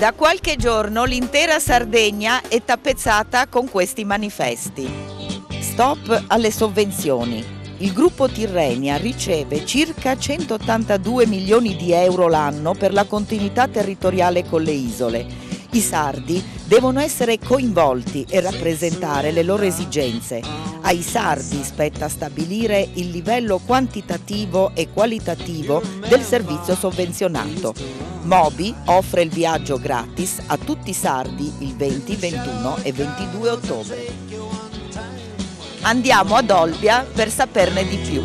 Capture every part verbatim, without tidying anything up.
Da qualche giorno l'intera Sardegna è tappezzata con questi manifesti. Stop alle sovvenzioni. Il gruppo Tirrenia riceve circa centottantadue milioni di euro l'anno per la continuità territoriale con le isole. I sardi devono essere coinvolti e rappresentare le loro esigenze. Ai sardi spetta stabilire il livello quantitativo e qualitativo del servizio sovvenzionato. Mobi offre il viaggio gratis a tutti i sardi il venti, ventuno e ventidue ottobre. Andiamo ad Olbia per saperne di più.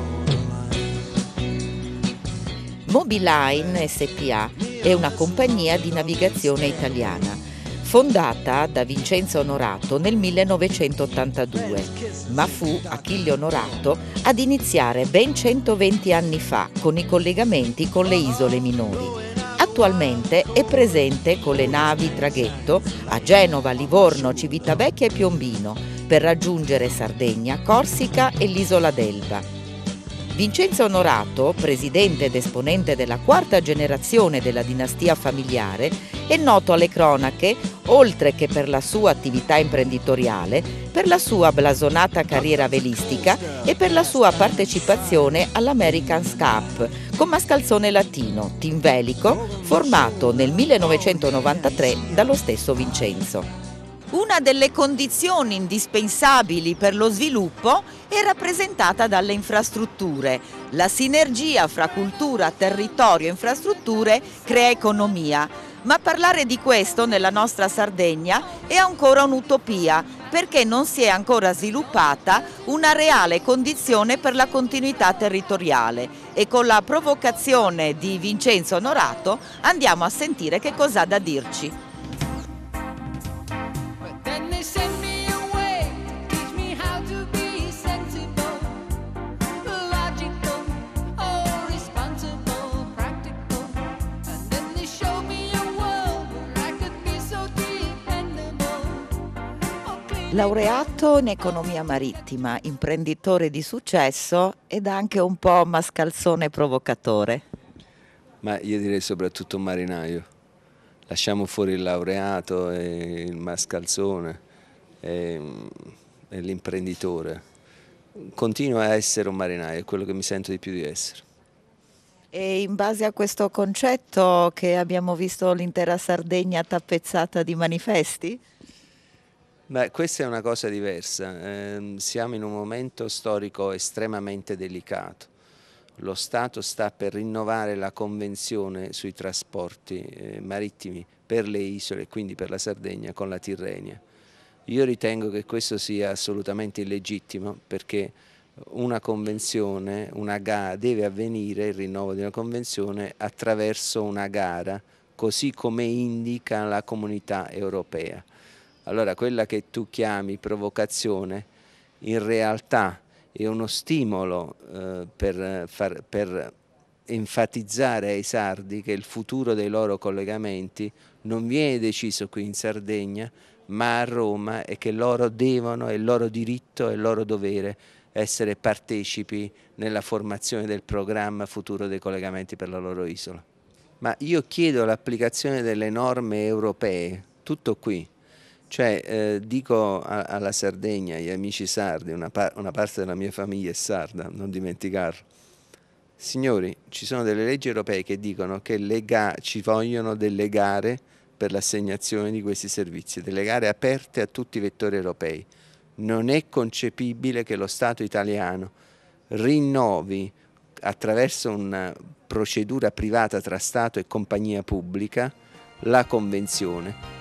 Mobiline S P A è una compagnia di navigazione italiana, fondata da Vincenzo Onorato nel millenovecentottantadue, ma fu Achille Onorato ad iniziare ben centoventi anni fa con i collegamenti con le isole minori. Attualmente è presente con le navi traghetto a Genova, Livorno, Civitavecchia e Piombino per raggiungere Sardegna, Corsica e l'isola d'Elba. Vincenzo Onorato, presidente ed esponente della quarta generazione della dinastia familiare, è noto alle cronache, oltre che per la sua attività imprenditoriale, per la sua blasonata carriera velistica e per la sua partecipazione all'American's Cup con mascalzone latino, team velico, formato nel millenovecentonovantatré dallo stesso Vincenzo. Una delle condizioni indispensabili per lo sviluppo è rappresentata dalle infrastrutture. La sinergia fra cultura, territorio e infrastrutture crea economia, ma parlare di questo nella nostra Sardegna è ancora un'utopia, perché non si è ancora sviluppata una reale condizione per la continuità territoriale. E con la provocazione di Vincenzo Onorato andiamo a sentire che cosa ha da dirci. Laureato in economia marittima, imprenditore di successo ed anche un po' mascalzone provocatore. Ma io direi soprattutto un marinaio. Lasciamo fuori il laureato e il mascalzone e, e l'imprenditore. Continuo a essere un marinaio, è quello che mi sento di più di essere. E in base a questo concetto che abbiamo visto l'intera Sardegna tappezzata di manifesti? Beh, questa è una cosa diversa, eh, siamo in un momento storico estremamente delicato. Lo Stato sta per rinnovare la convenzione sui trasporti eh, marittimi per le isole, quindi per la Sardegna, con la Tirrenia. Io ritengo che questo sia assolutamente illegittimo, perché una convenzione, una gara, deve avvenire il rinnovo di una convenzione attraverso una gara, così come indica la Comunità Europea. Allora quella che tu chiami provocazione in realtà è uno stimolo eh, per, far, per enfatizzare ai sardi che il futuro dei loro collegamenti non viene deciso qui in Sardegna ma a Roma, e che loro devono, è il loro diritto e il loro dovere essere partecipi nella formazione del programma futuro dei collegamenti per la loro isola. Ma io chiedo l'applicazione delle norme europee, tutto qui. Cioè eh, dico a, alla Sardegna, agli amici sardi, una, par una parte della mia famiglia è sarda, non dimenticarlo. Signori, ci sono delle leggi europee che dicono che le ci vogliono delle gare per l'assegnazione di questi servizi, delle gare aperte a tutti i vettori europei. Non è concepibile che lo Stato italiano rinnovi attraverso una procedura privata tra Stato e compagnia pubblica la convenzione.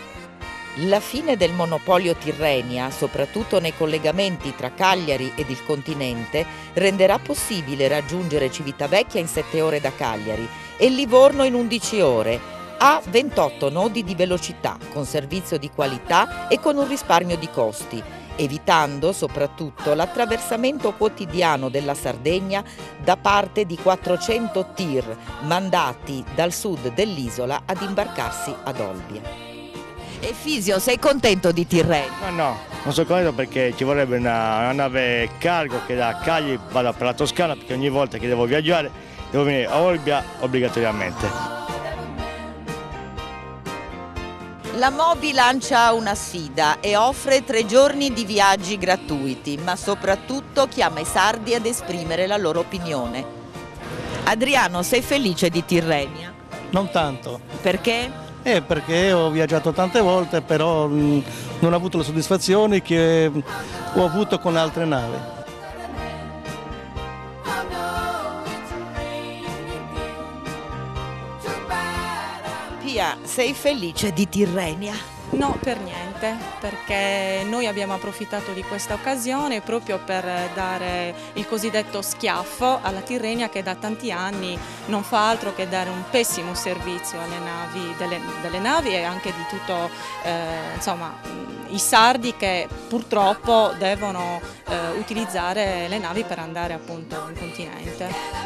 La fine del monopolio Tirrenia, soprattutto nei collegamenti tra Cagliari ed il continente, renderà possibile raggiungere Civitavecchia in sette ore da Cagliari e Livorno in undici ore, a ventotto nodi di velocità, con servizio di qualità e con un risparmio di costi, evitando soprattutto l'attraversamento quotidiano della Sardegna da parte di quattrocento tir mandati dal sud dell'isola ad imbarcarsi ad Olbia. E Fisio, sei contento di Tirrenia? No, no, non sono contento perché ci vorrebbe una, una nave cargo che da Cagliari vada per la Toscana, perché ogni volta che devo viaggiare devo venire a Olbia obbligatoriamente. La Moby lancia una sfida e offre tre giorni di viaggi gratuiti, ma soprattutto chiama i sardi ad esprimere la loro opinione. Adriano, sei felice di Tirrenia? Non tanto. Perché? Eh, perché ho viaggiato tante volte, però mh, non ho avuto le soddisfazioni che ho avuto con altre navi. Pia, sei felice di Tirrenia? No, per niente, perché noi abbiamo approfittato di questa occasione proprio per dare il cosiddetto schiaffo alla Tirrenia, che da tanti anni non fa altro che dare un pessimo servizio alle navi, delle, delle navi e anche di tutto, eh, insomma, i sardi che purtroppo devono eh, utilizzare le navi per andare appunto in continente.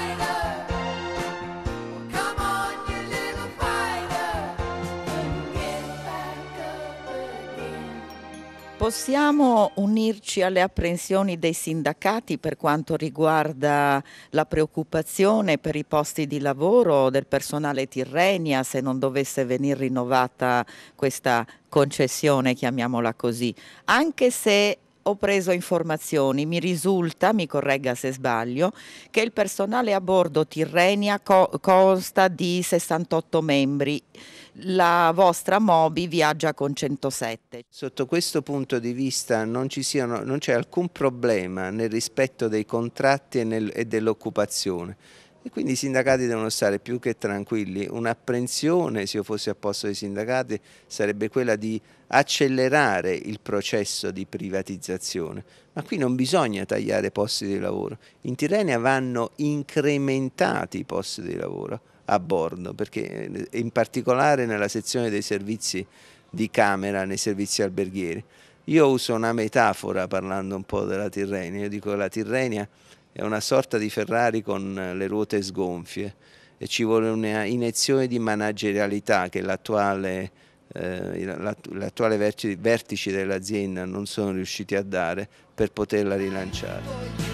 Possiamo unirci alle apprensioni dei sindacati per quanto riguarda la preoccupazione per i posti di lavoro del personale Tirrenia se non dovesse venire rinnovata questa concessione, chiamiamola così, anche se ho preso informazioni, mi risulta, mi corregga se sbaglio, che il personale a bordo Tirrenia co- consta di sessantotto membri. La vostra Moby viaggia con centosette. Sotto questo punto di vista non ci siano, non c'è alcun problema nel rispetto dei contratti e, nel, e dell'occupazione. E quindi i sindacati devono stare più che tranquilli. Un'apprensione, se io fossi a posto dei sindacati, sarebbe quella di accelerare il processo di privatizzazione. Ma qui non bisogna tagliare posti di lavoro. In Tirrenia vanno incrementati i posti di lavoro a bordo, perché in particolare nella sezione dei servizi di camera, nei servizi alberghieri. Io uso una metafora parlando un po' della Tirrenia, io dico che la Tirrenia è una sorta di Ferrari con le ruote sgonfie e ci vuole una iniezione di managerialità che l'attuale eh, l'attuale vertici dell'azienda non sono riusciti a dare per poterla rilanciare.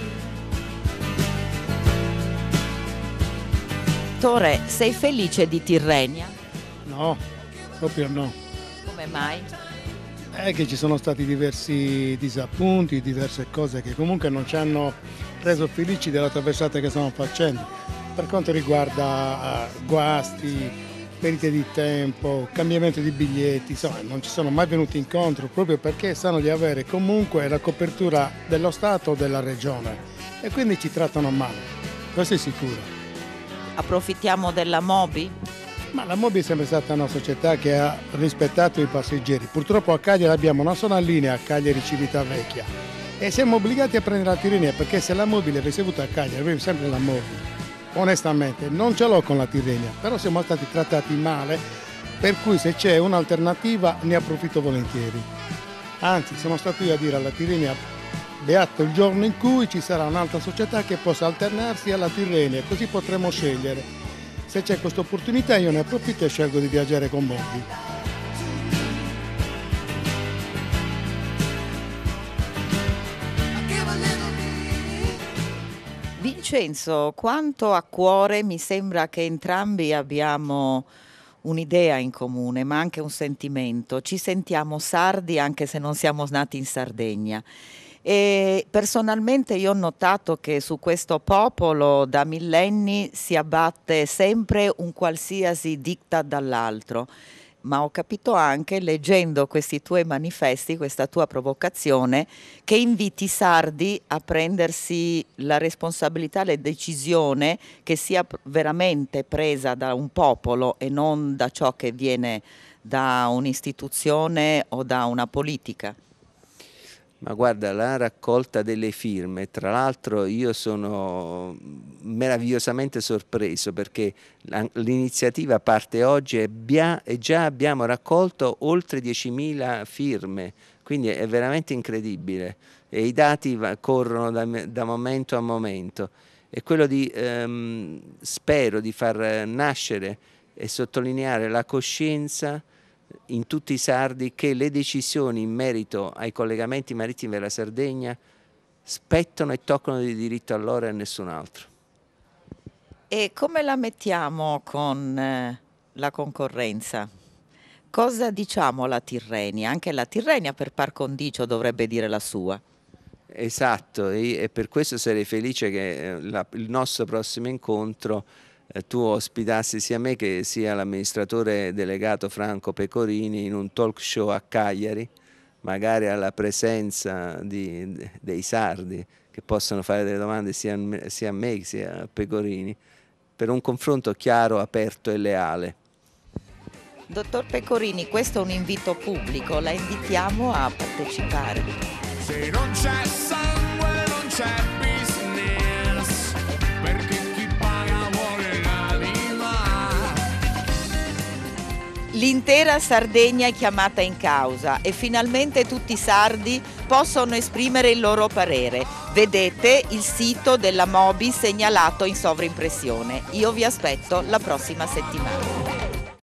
Tore, sei felice di Tirrenia? No, proprio no. Come mai? È che ci sono stati diversi disappunti, diverse cose che comunque non ci hanno reso felici della traversata che stiamo facendo. Per quanto riguarda uh, guasti, perdite di tempo, cambiamento di biglietti, insomma non ci sono mai venuti incontro proprio perché sanno di avere comunque la copertura dello Stato o della Regione e quindi ci trattano male, questo è sicuro. Approfittiamo della Moby? Ma la Moby è sempre stata una società che ha rispettato i passeggeri. Purtroppo a Cagliari abbiamo una sola linea, Cagliari-Civitavecchia, e siamo obbligati a prendere la Tirrenia perché se la Moby l'avessi avuta a Cagliari, avrei sempre la Moby. Onestamente, non ce l'ho con la Tirrenia, però siamo stati trattati male, per cui se c'è un'alternativa ne approfitto volentieri. Anzi, sono stato io a dire alla Tirrenia, beato il giorno in cui ci sarà un'altra società che possa alternarsi alla Tirrenia, così potremo scegliere. Se c'è questa opportunità io ne approfitto e scelgo di viaggiare con Moby. Vincenzo, quanto a cuore mi sembra che entrambi abbiamo un'idea in comune, ma anche un sentimento. Ci sentiamo sardi anche se non siamo nati in Sardegna. E personalmente io ho notato che su questo popolo da millenni si abbatte sempre un qualsiasi diktat dall'altro, ma ho capito anche leggendo questi tuoi manifesti, questa tua provocazione, che inviti i sardi a prendersi la responsabilità, la decisione che sia veramente presa da un popolo e non da ciò che viene da un'istituzione o da una politica. Ma guarda, la raccolta delle firme, tra l'altro io sono meravigliosamente sorpreso perché l'iniziativa parte oggi e, e già abbiamo raccolto oltre diecimila firme, quindi è veramente incredibile e i dati va, corrono da, da momento a momento. E quello di, ehm, spero di far nascere e sottolineare la coscienza in tutti i sardi che le decisioni in merito ai collegamenti marittimi della Sardegna spettano e toccano di diritto a loro e a nessun altro. E come la mettiamo con eh, la concorrenza? Cosa diciamo alla Tirrenia? Anche la Tirrenia per par condicio dovrebbe dire la sua. Esatto, e per questo sarei felice che la, il nostro prossimo incontro eh, tu ospitassi sia me che sia l'amministratore delegato Franco Pecorini in un talk show a Cagliari, magari alla presenza di, dei sardi che possono fare delle domande sia a me, sia a me sia a Pecorini, per un confronto chiaro, aperto e leale. Dottor Pecorini, questo è un invito pubblico, la invitiamo a partecipare. Se non c'è sangue non c'è business, perché chi paga vuole l'anima. L'intera Sardegna è chiamata in causa e finalmente tutti i sardi possono esprimere il loro parere. Vedete il sito della Mobi segnalato in sovrimpressione. Io vi aspetto la prossima settimana.